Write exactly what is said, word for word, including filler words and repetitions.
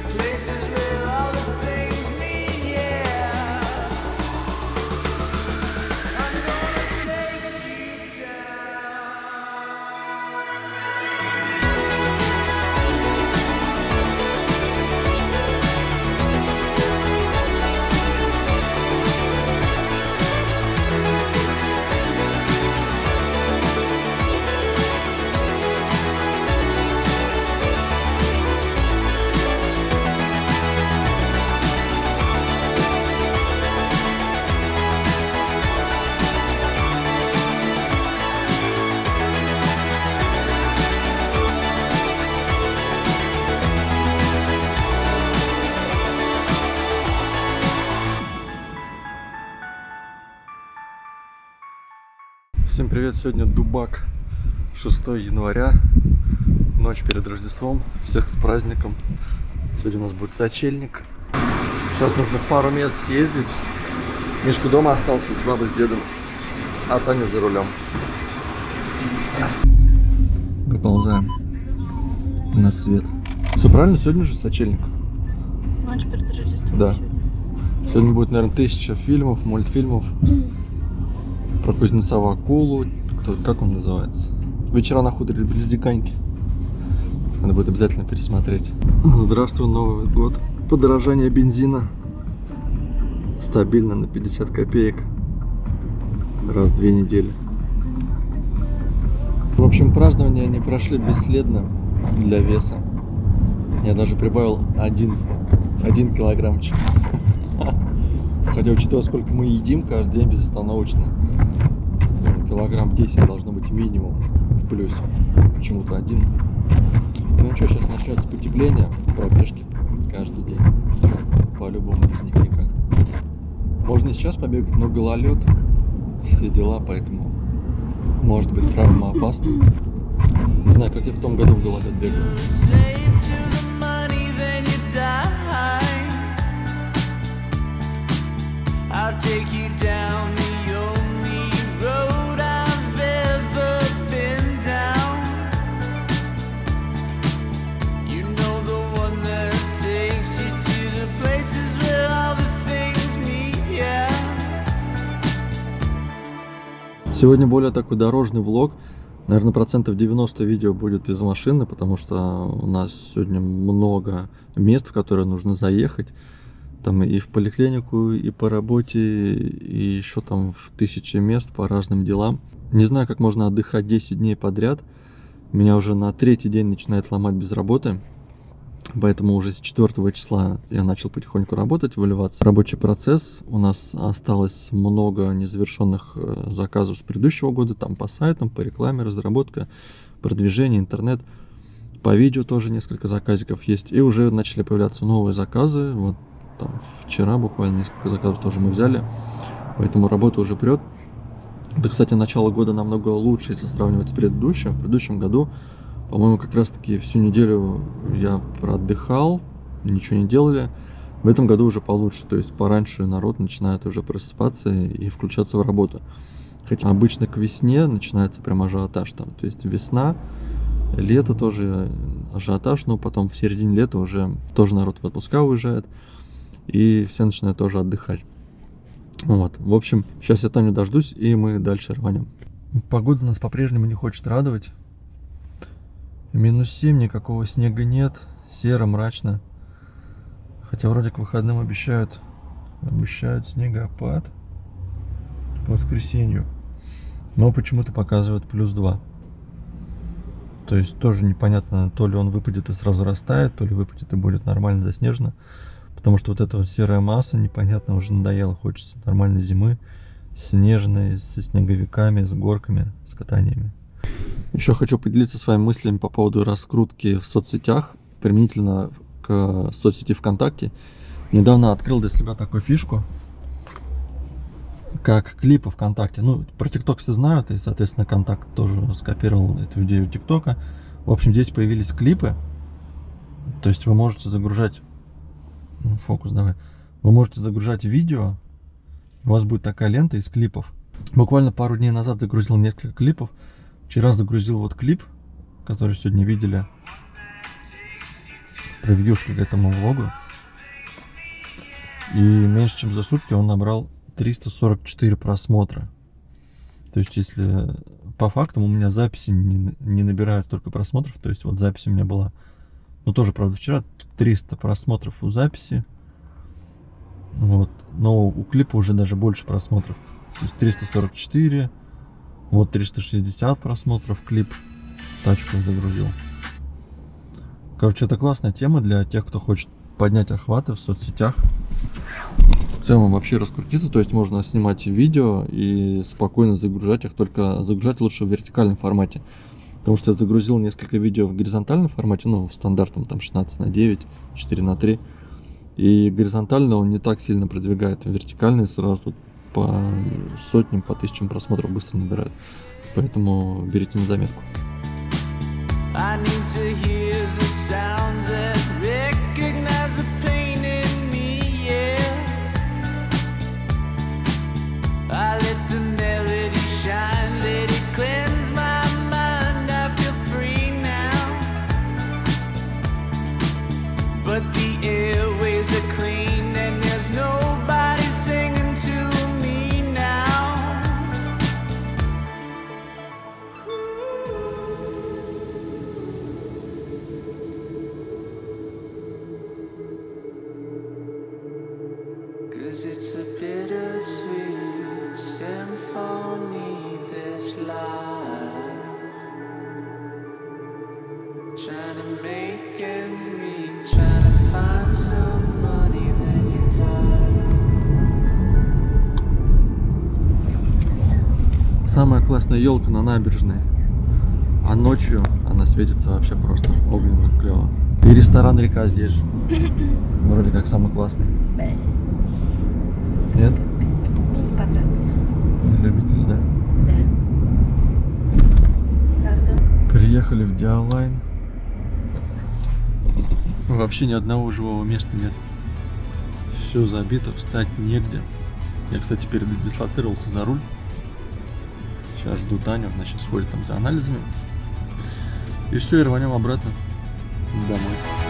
Всем привет! Сегодня Дубак, шестое января, ночь перед Рождеством. Всех с праздником. Сегодня у нас будет сочельник. Сейчас нужно в пару мест съездить. Мишка дома остался с бабой, с дедом, а Таня за рулем. Поползаем на свет. Все правильно? Сегодня же сочельник. Ночь перед Рождеством. Да. Сегодня будет, наверное, тысяча фильмов, мультфильмов. Про Кузнецова акулу, кто, как он называется? Вечера на хуторе близ Диканьки. Надо будет обязательно пересмотреть. Здравствуй, Новый год. Подорожание бензина стабильно на пятьдесят копеек раз в две недели. В общем, празднования не прошли бесследно для веса. Я даже прибавил один, один килограммчик. Хотя, учитывая, сколько мы едим каждый день безостановочно, килограмм десять должно быть минимум в плюсе. Почему-то один. Ну что, сейчас начнется потепление, пробежки каждый день. По-любому без них никак. Можно и сейчас побегать, но гололед, все дела, поэтому может быть травма опасна. Не знаю, как я в том году в гололед бегал. I'll take you down the only road I've ever been down. You know the one that takes you to the places where all the things meet, yeah. Сегодня более такой дорожный влог. Наверное, процентов девяносто видео будет из машины, потому что у нас сегодня много мест, в которые нужно заехать. Там и в поликлинику, и по работе, и еще там в тысячи мест по разным делам. Не знаю, как можно отдыхать десять дней подряд. Меня уже на третий день начинает ломать без работы. Поэтому уже с четвёртого числа я начал потихоньку работать, выливаться в рабочий процесс. У нас осталось много незавершенных заказов с предыдущего года. Там по сайтам, по рекламе, разработка, продвижение, интернет. По видео тоже несколько заказиков есть. И уже начали появляться новые заказы. Вот. Там вчера буквально несколько заказов тоже мы взяли, поэтому работа уже прет. Это, кстати, начало года намного лучше, если сравнивать с предыдущим. В предыдущем году, по-моему, как раз-таки всю неделю я отдыхал, ничего не делали. В этом году уже получше, то есть пораньше народ начинает уже просыпаться и включаться в работу. Хотя обычно к весне начинается прям ажиотаж там, то есть весна, лето тоже ажиотаж, но потом в середине лета уже тоже народ в отпуска уезжает. И все начинают тоже отдыхать. Вот. В общем, сейчас я Таню дождусь, и мы дальше рванем. Погода нас по-прежнему не хочет радовать. минус семь, никакого снега нет. Серо, мрачно. Хотя вроде к выходным обещают, обещают снегопад к воскресенью. Но почему-то показывают плюс два. То есть тоже непонятно, то ли он выпадет и сразу растает, то ли выпадет и будет нормально заснежено. Потому что вот эта вот серая масса, непонятно, уже надоело. Хочется нормальной зимы, снежной, со снеговиками, с горками, с катаниями. Еще хочу поделиться своими мыслями по поводу раскрутки в соцсетях, применительно к соцсети ВКонтакте. Недавно открыл для себя такую фишку, как клипы ВКонтакте. Ну, про ТикТок все знают, и, соответственно, Контакт тоже скопировал эту идею ТикТока. В общем, здесь появились клипы. То есть вы можете загружать... Фокус давай. Вы можете загружать видео, у вас будет такая лента из клипов. Буквально пару дней назад загрузил несколько клипов. Вчера загрузил вот клип, который сегодня видели. превьюшки к этому влогу. И меньше чем за сутки он набрал триста сорок четыре просмотра. То есть, если по фактам у меня записи не, не набирают столько просмотров, то есть вот запись у меня была, ну тоже, правда, вчера триста просмотров у записи, вот, но у клипа уже даже больше просмотров, то есть триста сорок четыре, вот триста шестьдесят просмотров клип, тачку загрузил. Короче, это классная тема для тех, кто хочет поднять охваты в соцсетях. В целом вообще раскрутиться, то есть можно снимать видео и спокойно загружать их, только загружать лучше в вертикальном формате. Потому что я загрузил несколько видео в горизонтальном формате, ну в стандартном там шестнадцать на девять, четыре на три. И горизонтально он не так сильно продвигает, а вертикальный сразу тут по сотням, по тысячам просмотров быстро набирает. Поэтому берите на заметку. It's a bittersweet symphony, this life. Trying to make ends meet, trying to find some money, then you die. Самая классная елка на набережной, а ночью она светится вообще просто огненно клево. И ресторан «Река» здесь же, вроде как самый классный. Нет? Мне не понравился. Любитель, да? Да. Пардон. Приехали в Диалайн. Вообще ни одного живого места нет. Все забито, встать негде. Я, кстати, передислоцировался за руль. Сейчас жду Таню, она сейчас ходит там за анализами. И все, и рванем обратно домой.